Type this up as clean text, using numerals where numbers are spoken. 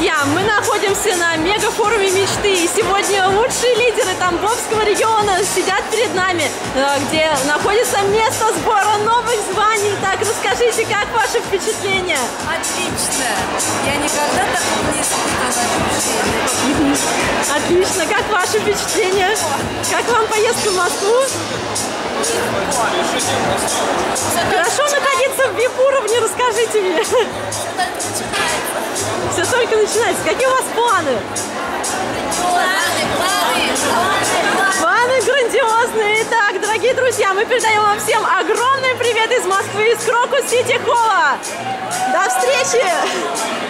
друзья, мы находимся на мегафоруме мечты. И сегодня лучшие лидеры Тамбовского региона сидят перед нами, где находится место сбора новых званий. Так, расскажите, как ваши впечатления? Отлично! Я никогда такого не испытывала. Отлично! Как ваши впечатления? Как вам поездка в Москву? Хорошо находиться в VIP-уровне, расскажите мне. Все только начинается. Какие у вас планы? Планы грандиозные. Итак, дорогие друзья, мы передаем вам всем огромный привет из Москвы, из Крокус Сити Холла. До встречи!